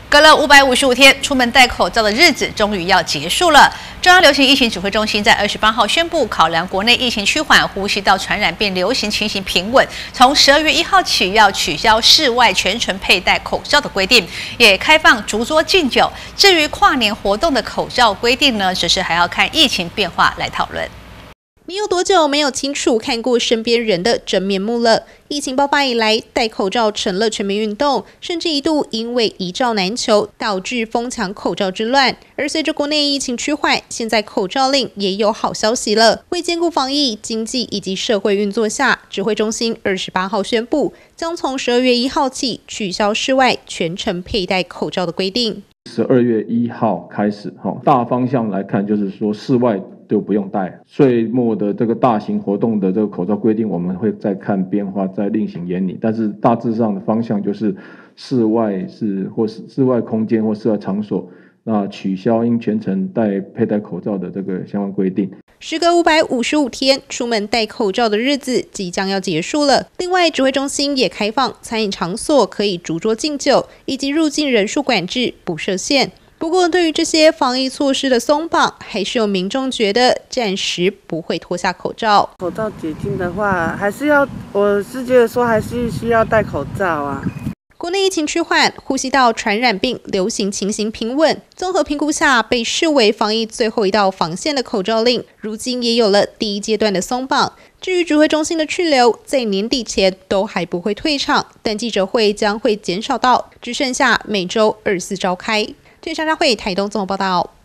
隔了555天，出门戴口罩的日子终于要结束了。中央流行疫情指挥中心在28号宣布，考量国内疫情趋缓，呼吸道传染病流行情形平稳，从12月1号起要取消室外全程佩戴口罩的规定，也开放逐桌敬酒。至于跨年活动的口罩规定呢，只是还要看疫情变化来讨论。 你有多久没有清楚看过身边人的真面目了？疫情爆发以来，戴口罩成了全民运动，甚至一度因为一罩难求，导致疯抢口罩之乱。而随着国内疫情趋缓，现在口罩令也有好消息了。为兼顾防疫、经济以及社会运作下，指挥中心28号宣布，将从12月1号起取消室外全程佩戴口罩的规定。 12月1号开始，大方向来看，就是说室外就不用戴。岁末的这个大型活动的这个口罩规定，我们会再看变化，再另行研拟。但是大致上的方向就是室外或是室外空间或室外场所，那取消应全程佩戴口罩的这个相关规定。 时隔555天，出门戴口罩的日子即将要结束了。另外，指挥中心也开放餐饮场所可以逐桌敬酒，以及入境人数管制不设限。不过，对于这些防疫措施的松绑，还是有民众觉得暂时不会脱下口罩。 口罩解禁的话，我是觉得说还是需要戴口罩啊。 国内疫情趋缓，呼吸道传染病流行情形平稳，综合评估下，被视为防疫最后一道防线的口罩令，如今也有了第一阶段的松绑。至于指挥中心的去留，在年底前都还不会退场，但记者会将会减少到只剩下每周24召开。记者张家慧台东综合报道。